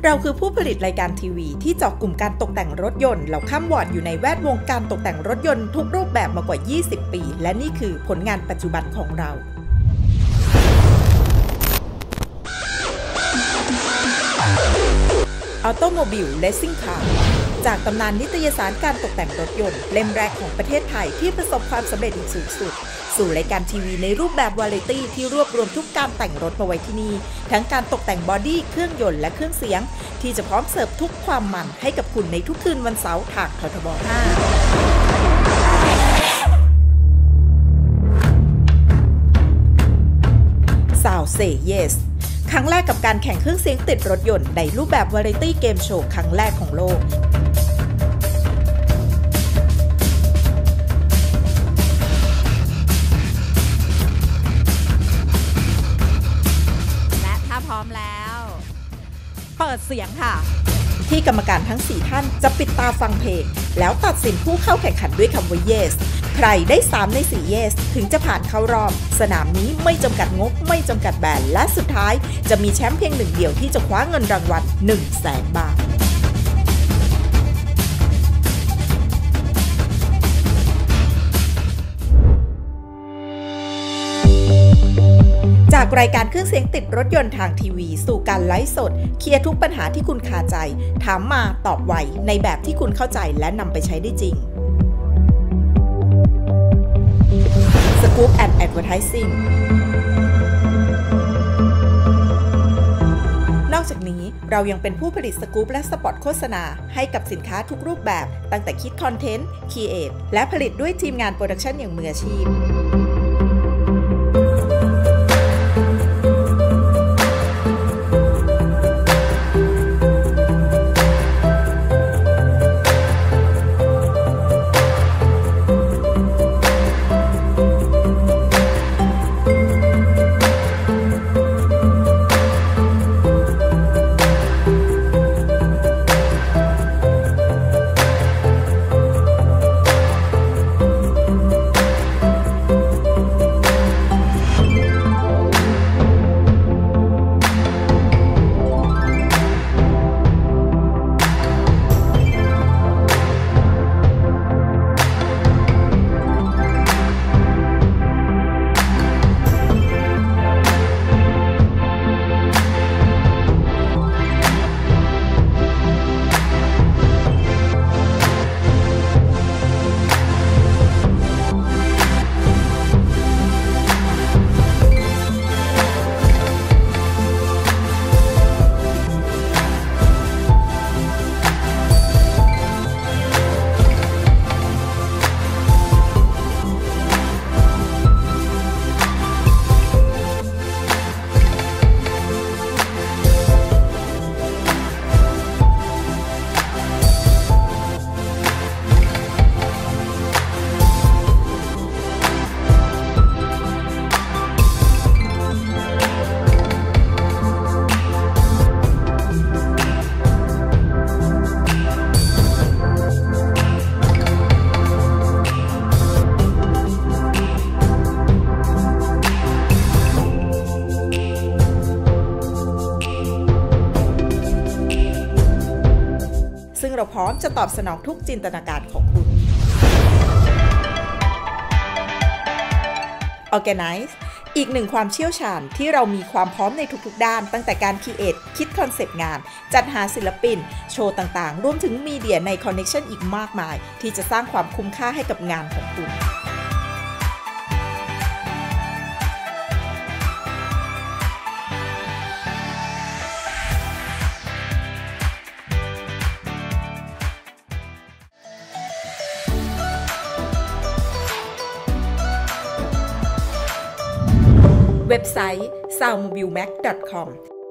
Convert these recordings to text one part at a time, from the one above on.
เราคือผู้ผลิตรายการทีวีที่เจาะกลุ่มการตกแต่งรถยนต์เราข้ามวอร์ดอยู่ในแวดวงการตกแต่งรถยนต์ทุกรูปแบบมากว่า 20 ปี และนี่คือผลงานปัจจุบันของเราออโตโมบิลเลสซิ่งคาร์จากตำนานนิตยสารการตกแต่งรถยนต์เล่มแรกของประเทศไทยที่ประสบความสำเร็จสูงสุดสู่รายการทีวีในรูปแบบวาไรตี้ที่รวบรวมทุกการแต่งรถมาไว้ที่นี่ทั้งการตกแต่งบอดี้เครื่องยนต์และเครื่องเสียงที่จะพร้อมเสิร์ฟทุกความมันให้กับคุณในทุกคืนวันเสาร์ทางททบ 5 Sound Say Yes ครั้งแรกกับการแข่งเครื่องเสียงติดรถยนต์ในรูปแบบวาไรตี้เกมโชว์ครั้งแรกของโลกพร้อมแล้วเปิดเสียงค่ะที่กรรมการทั้ง4ท่านจะปิดตาฟังเพลงแล้วตัดสินผู้เข้าแข่งขันด้วยคำว่า Yes ใครได้3ใน4 Yes ถึงจะผ่านเข้ารอบสนามนี้ไม่จำกัดงบไม่จำกัดแบรนด์และสุดท้ายจะมีแชมป์เพียงหนึ่งเดียวที่จะคว้าเงินรางวัล 100,000 บาทจากรายการเครื่องเสียงติดรถยนต์ทางทีวีสู่การไลฟ์สดเคลียร์ทุกปัญหาที่คุณคาใจถามมาตอบไวในแบบที่คุณเข้าใจและนำไปใช้ได้จริง Scoop and Advertising นอกจากนี้เรายังเป็นผู้ผลิตสกู๊ปและสปอตโฆษณาให้กับสินค้าทุกรูปแบบตั้งแต่คิดคอนเทนต์ครีเอทและผลิตด้วยทีมงานโปรดักชันอย่างมืออาชีพซึ่งเราพร้อมจะตอบสนองทุกจินตนาการของคุณ Organize อีกหนึ่งความเชี่ยวชาญที่เรามีความพร้อมในทุกๆด้านตั้งแต่การครีเอทคิดคอนเซปต์งานจัดหาศิลปินโชว์ต่างๆรวมถึงมีเดียในคอนเนคชั่นอีกมากมายที่จะสร้างความคุ้มค่าให้กับงานของคุณเว็บไซต์ soundmobilemac.com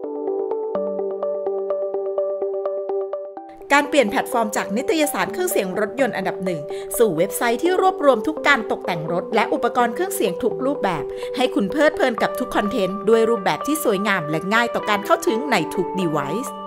การเปลี่ยนแพลตฟอร์มจากนิตยสารเครื่องเสียงรถยนต์อันดับหนึ่งสู่เว็บไซต์ที่รวบรวมทุกการตกแต่งรถและอุปกรณ์เครื่องเสียงทุกรูปแบบให้คุณเพลิดเพลินกับทุกคอนเทนต์ด้วยรูปแบบที่สวยงามและง่ายต่อการเข้าถึงในทุก device